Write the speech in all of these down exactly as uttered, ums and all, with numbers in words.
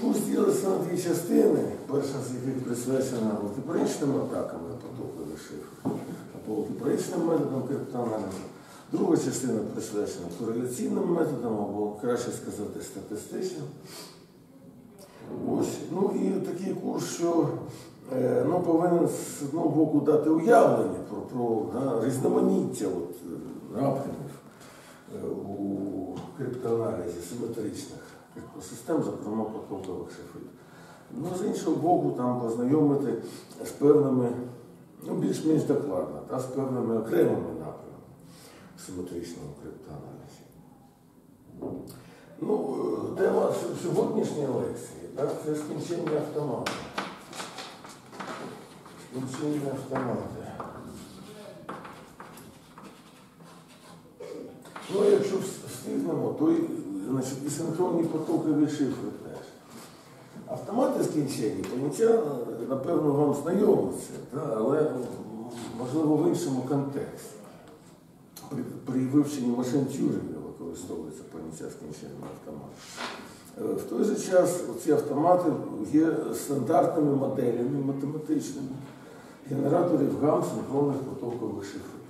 Курс ділиться на дві частини, перша з яких присвячена алгебраїчним атакам на потокові шифри, або алгебраїчним методом криптоаналізу. Друга частина присвячена кореляційним методам, або, краще сказати, статистичним. Ось. Ну і такий курс, що ну, повинен з одного боку дати уявлення про, про да, різноманіття от, напрямів у криптоаналізі симетричних систем, зокрема потокових шифрів. Ну, з іншого боку, там познайомити з певними, ну, більш-менш докладно, та, з певними окремими напрямами в симетричному криптоаналізі. Ну, тема сьогоднішньої лекції, так, це скінчення автомату. Скінчення автомату. Ну, якщо встигнемо, то і, значить, і синхронні потокові шифри теж. Автомати скінчення, поняття, напевно, вам знайомиться, але, можливо, в іншому контексті. При, при вивченні машин Тюрінга використовується поняття скінчення автомату. В той же час ці автомати є стандартними моделями математичними генераторів гам синхронних потокових шифрів.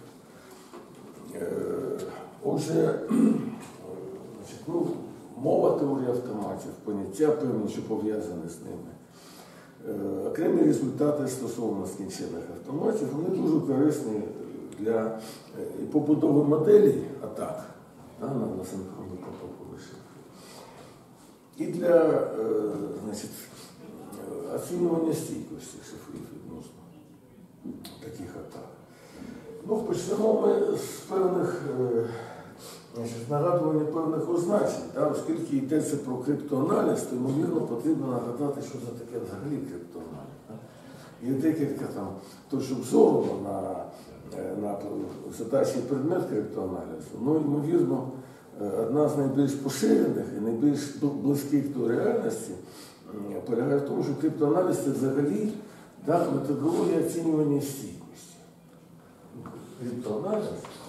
Отже, значить, ну, мова теорії автоматів, поняття певні, що пов'язані з ними. Е, окремі результати стосовно скінчених автоматів, вони дуже корисні для е, побудови моделей атак, да, на, на синхронні потокові шифри. І для е, значить, оцінювання стійкості шифрів відносно таких атак. Ну, почнемо ми з певних е, значить, нагадування певних означень. Да? Оскільки йдеться про криптоаналіз, то, ймовірно, потрібно нагадати, що це таке взагалі криптоаналіз. Да? Є декілька там точок зору на, на задачі предмет криптоаналізу. Ну, ймовірно, одна з найбільш поширених і найбільш близьких до реальності полягає в тому, що криптоаналіз – це взагалі, да, методологія оцінювання стійкості. Криптоаналіз,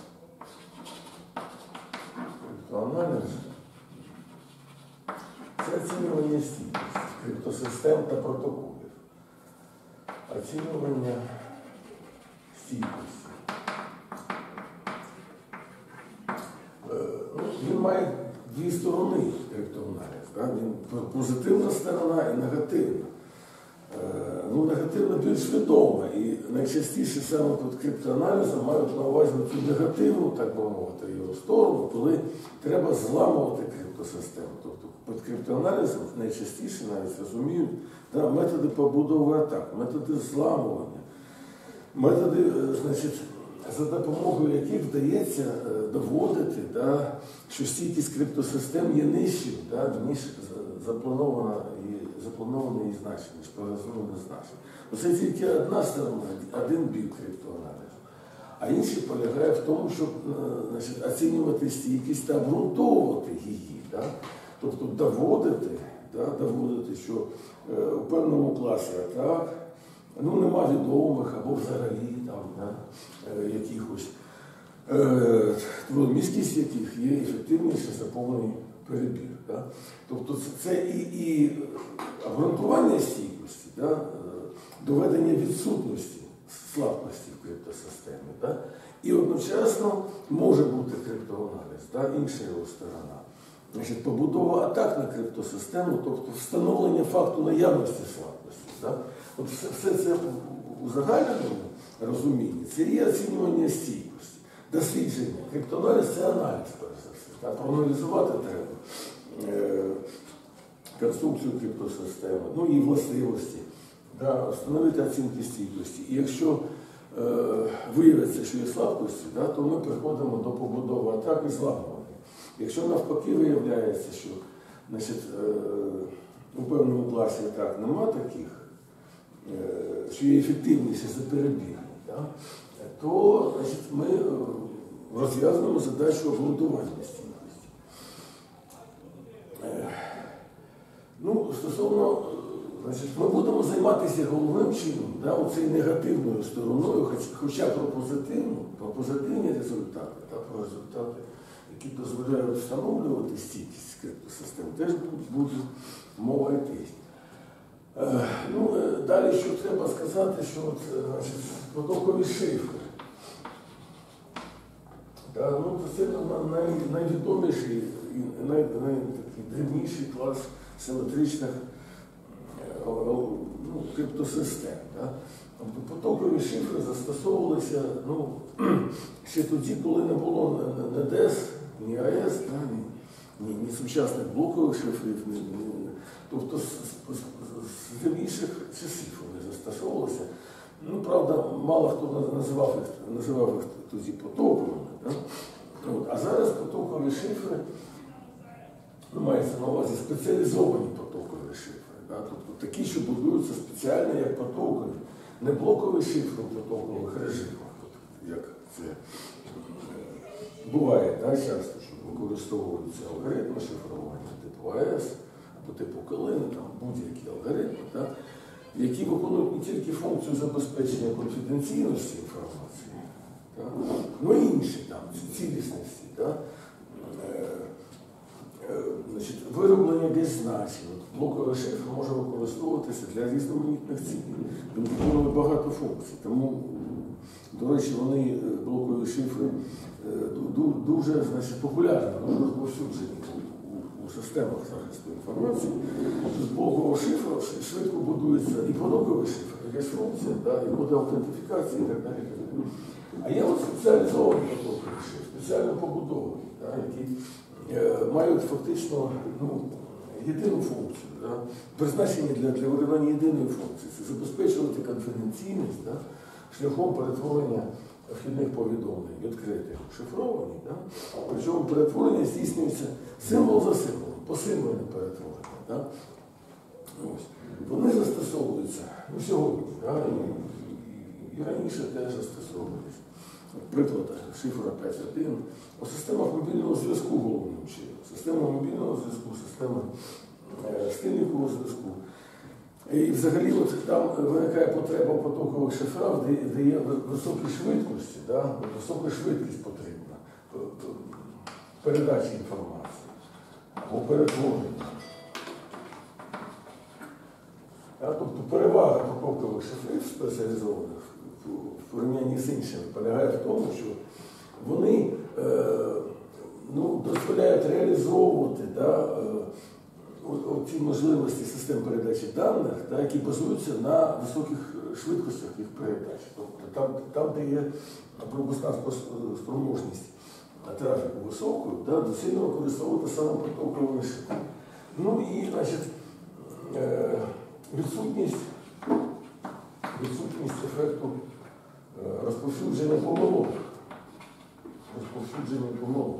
криптоаналіз – це оцінювання стійкості криптосистем та протоколів. Оцінювання стійкості. Ну, він має дві сторони криптоаналіз. Да? Він позитивна сторона і негативна. Ну, негативно більш відома, і найчастіше саме під криптоаналізом мають на увазі цю негативну, так би мовити, його сторону, коли треба зламувати криптосистему. Тобто під криптоаналізом найчастіше навіть розуміють, да, методи побудови атак, методи зламування, методи, значить, за допомогою яких вдається доводити, да, що стійкість криптосистем є нижчою, да, ніж запланована і заплановане її значення, ніж прогнозоване значення. Оце тільки одна сторона, один бік криптоаналізу. А інший полягає в тому, щоб, значить, оцінювати стійкість та обґрунтовувати її. Да? Тобто доводити, да, доводити, що е, у певному класі атак ну, нема відомих або взагалі там, да, е, якихось, е, міськість яких є ефективніше за повний перебір. Да? Тобто це і, і обґрунтування стійкості, да? Доведення відсутності слабкості в криптосистемі. Да? І одночасно може бути криптоаналіз, да? Інша його сторона. Значить, побудова атак на криптосистему, тобто встановлення факту наявності слабкості. Да? От все, все це у загальному розумінні, це є оцінювання стійкості, дослідження. Криптоаналіз – це аналіз, перш за все. Да? Проаналізувати треба е, конструкцію криптосистеми, ну і властивості, да? Встановити оцінки стійкості. І якщо е, виявиться, що є слабкості, да, то ми приходимо до побудови атак і зламування. Якщо навпаки виявляється, що, значить, е, у певному класі атак нема таких, е, що є ефективніше за перебіг, да, то, значить, ми розв'язуємо задачу обґрунтування стійкості. Е, ну, стосовно, значить, ми будемо займатися головним чином, да, оцею негативною стороною, хоч, хоча про позитивну, про позитивні результати, та про результати які дозволяють встановлювати стійкість криптосистем, теж буде мова якась. Ну, далі, що треба сказати, що от, значить, потокові шифри. Да, ну, це най, найвідоміший і най, найдрібніший клас симетричних ну, криптосистем. Да. Потокові шифри застосовувалися ну, ще тоді, коли не було ні ДЕС, ні АЕС, да, ні, ні, ні сучасних блокових шифрів. Ні, ні, тобто з, з, з древніших часів вони застосовувалися. Ну, правда, мало хто називав їх, називав їх тоді потоковими. Да? От. А зараз потокові шифри, ну, мається на увазі спеціалізовані потокові шифри. Да? Тобто такі, що будуються спеціально як потокові. Не блокові шифри в потокових режимах, як це буває да, часто, що використовуються алгоритми шифрування типу АЕС, по типу Калини, там будь-які алгоритми, да, які виконують не тільки функцію забезпечення конфіденційності інформації, да, але й інші там, цілісності, да, е, е, значить, вироблення десь значень. Блоковий шифр може використовуватися для різноманітних цілей. Він виконує багато функцій. Тому, до речі, вони, блокові шифри, дуже значить, популярні, дуже розповсюджені у, у системах захисту інформації. З блокового шифру швидко будується і потоковий шифр, якась функція, да, і буде аутентифікація і так далі. А є от спеціалізовані потокові шифри, спеціально побудовані, да, які е, мають фактично ну, єдину функцію, да, призначені для, для виконання єдиної функції. Це забезпечувати конфіденційність, да, шляхом перетворення вхідних повідомлень, відкритих, шифровані. Да? Причому перетворення здійснюється символ за символом, посилюване перетворення. Да? Ось. Вони застосовуються ну, сьогодні, да? і, і, і раніше теж застосовувалися. Приклад шифра п'ять один. У системах мобільного зв'язку головним чином. Система мобільного зв'язку, система е, стильникового зв'язку. І взагалі от, там виникає потреба потокових шифрах, де, де є високі швидкості, да? Висока швидкість потрібна передачі інформації або перетворення. Тобто перевага потокових шифрів спеціалізованих в порівнянні з іншими полягає в тому, що вони е, ну, дозволяють реалізовувати да, ці можливості систем передачі даних, да, які базуються на високих швидкостях їх передачі. Тобто там, там де є пропускна спроможність трафіку високою, да, доцільно використовувати саме потоковий шифр. Ну і, значить, відсутність, відсутність ефекту розповсюдження помилок. Розповсюдження помилок.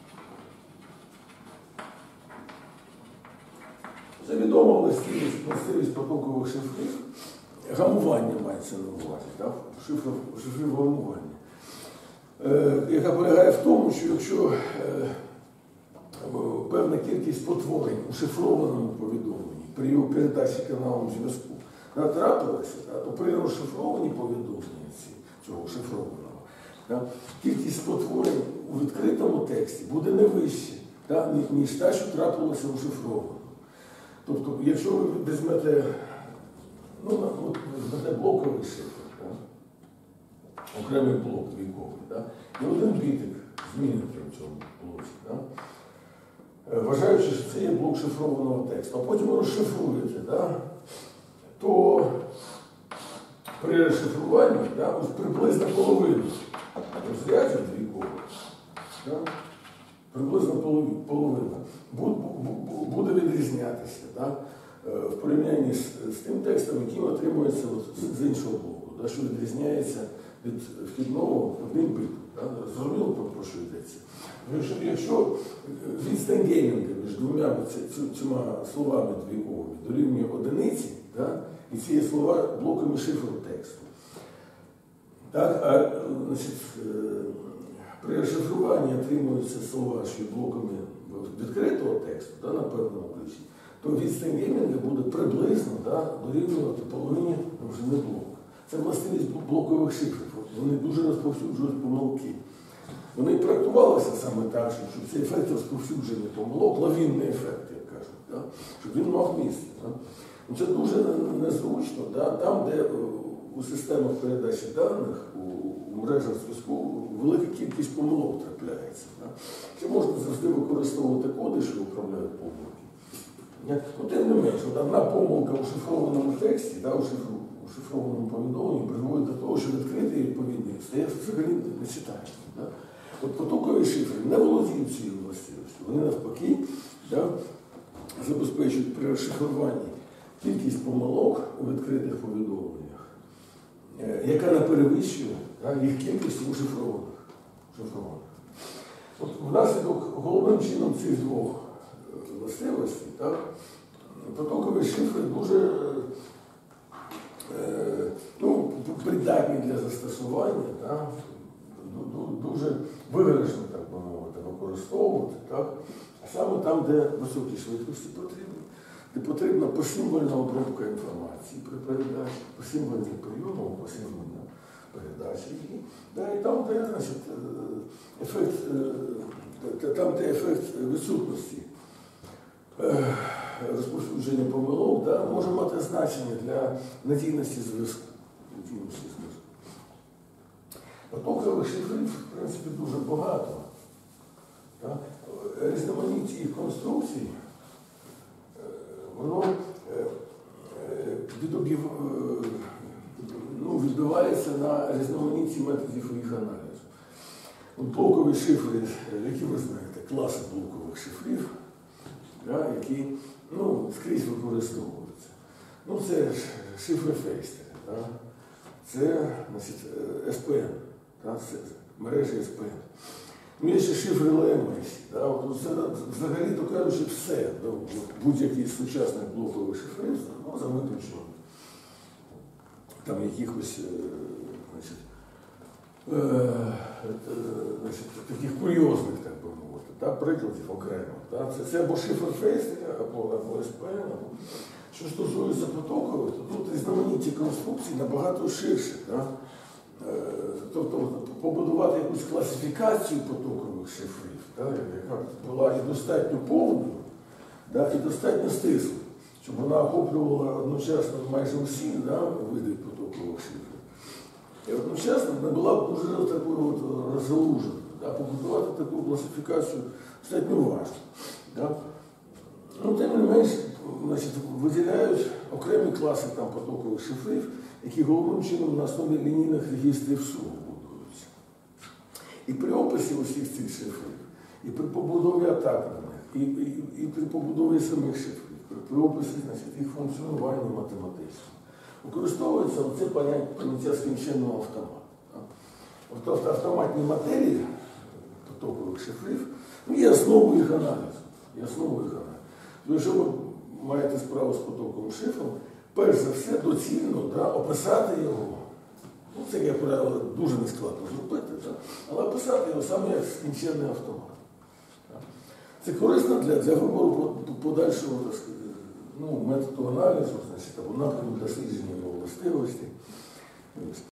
Це відома властивість, властивість потокових шифрів. Гамування мається на увазі, так? Шифрів, шифрів гамування. Е, яка полягає в тому, що якщо е, певна кількість потворень у шифрованому повідомленні при його передачі каналом зв'язку трапилася, то при розшифрованні повідомлення цього шифрованого, да, кількість потворень у відкритому тексті буде не вища, да, ніж та, що трапилося у шифрованому. Тобто, якщо ви візьмете, ну, візьмете блоковий шифр, да, окремий блок двійковий, да, і один бітик змінити в цьому блоці, да, вважаючи, що це є блок шифрованого тексту, а потім розшифруєте, да, то при розшифруванні, да, ось приблизно половину розрядів двійкових, да, приблизно половина буде відрізнятися, да, в порівнянні з, з тим текстом, який отримується от, з іншого боку, да, що відрізняється від вхідного одним битом. Да. Зрозуміло, про що йдеться? Якщо, якщо відстань геймінга між двома цими словами двійковими дорівнює одиниці, да, і ці слова блоками шифру тексту, так, а значить, при розшифруванні отримуються слова, що блоками відкритого тексту, да, на певному ключі, то відстань геймінга буде приблизно, да, дорівнювати половині довжини блоку. Це властивість блокових шифрів. Вони дуже розповсюджують помилки. вони і проєктувалися саме так, щоб, щоб цей ефект розповсюдження помилок, лавінний ефект, як кажуть, да? Щоб він мав місце. Да? Ну, це дуже незручно, да? Там, де у системах передачі даних, у, у мережах зв'язку велика кількість помилок трапляється. Да? Чи можна завжди використовувати коди, що управляють помилки? Ну, тим не менше, одна помилка у шифрованому тексті, да, у, шифр, у шифрованому повідомленні приводить до того, що відкритий відповідник стає взагалі не читаєш. Да? От потокові шифри не володіють цією властивістю. Вони навпаки, да, забезпечують при розшифруванні кількість помилок у відкритих повідомленнях, яка не перевищує, да, їх кількість у шифрованих. шифрованих. От внаслідок головним чином цих двох властивостей, так, потокові шифри дуже е, ну, придатні для застосування, так, дуже виграшно, так би мовити, використовувати, так, а саме там, де високі швидкості потрібні, де потрібна посимвольна обробка інформації при передачі, посимвольний прийом, посимвольна передача. І, да, і там, де, значить, ефект, там, де ефект відсутності розповсюдження помилок, да, може мати значення для надійності зв'язку. Потокових шифрів, в принципі, дуже багато. Так? Різноманіття їх конструкцій, воно відобів, ну, відбивається на різноманітті методів їх аналізу. Блокові шифри, які ви знаєте, класи блокових шифрів, да, які, ну, скрізь використовуються. Ну, це ж шифри Фейстера, да? Це, значить, ес пе ен, да? Це мережі ес пе ен. Ну, є ще шифри Лемесі, да? От, це, взагалі, то кажучи, все, да? Будь-який сучасних блокових шифрів, ну, за виключенням там якихось, значить, е, значить, таких курйозних, так би мовити, да? Прикладів окремо. Да? Це, це або шифр Фейстера, або, або ес пе ен, або... Що стосується потокових, то тут різноманітні конструкції набагато ширше. Да? Тобто побудувати якусь класифікацію потокових шифрів, да? Яка була і достатньо повною, да? І достатньо стислою, щоб вона охоплювала одночасно майже усі, да, види потокових шифрів. І одночасно не була дуже такою от розгалуженою. Да? Побудувати таку класифікацію достатньо важко. Да? Ну, тим не менш, значить, виділяють окремі класи там потокових шифрів, які головним чином на основі лінійних регістрів суму будуються. І при описі усіх цих шифрів, і при побудові атак на них, і, і, і при побудові самих шифрів, при, при описі, значить, їх функціонування математичного, використовується оце поняття скінченного автомату. Тобто автоматні моделі потокових шифрів, ну, є основою їх аналізу. Є основою їх аналізу. Якщо ви маєте справу з потоковим шифром, перш за все доцільно, да, описати його. Ну, це, як правило, дуже нескладно зробити, да, але описати його саме як скінченний автомат. Да. Це корисно для, для вибору подальшого, так сказати, ну, методу аналізу, значить, або напрямку дослідження його властивості.